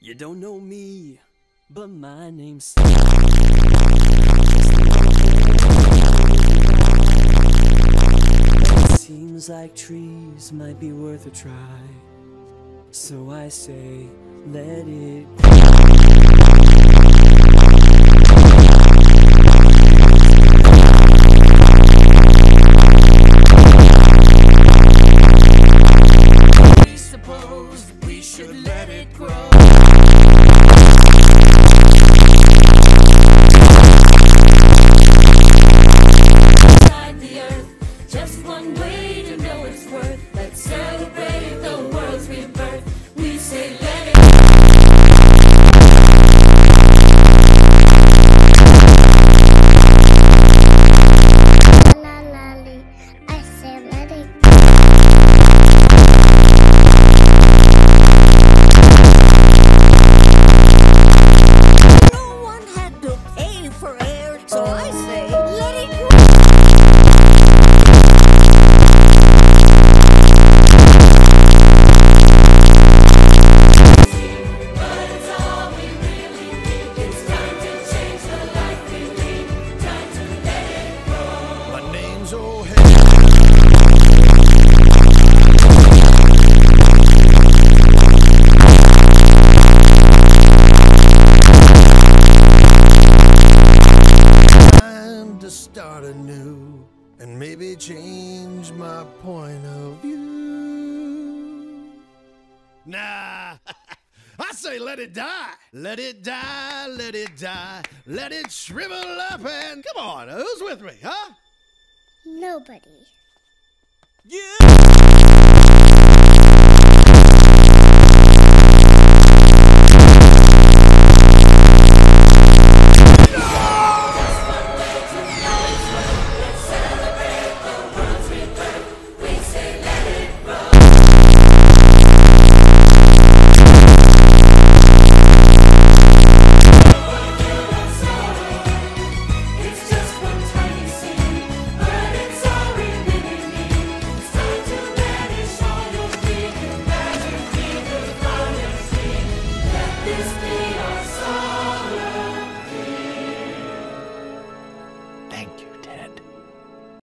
You don't know me, but my name's It seems like trees might be worth a try, so I say, let it We suppose we should let it grow. Inside the earth, just one way to know its worth. Let's celebrate the world's rebirth. We say let it La la la, I say let it No one had to pay for air, so I say, let it go. But it's all we really need. It's time to change the life we lead. Time to let it go. My name's O'Hare. Time to start anew and maybe change my point of view. Nah, I say let it die. Let it die, let it die, let it shrivel up and come on, who's with me, huh? nobody. Yeah!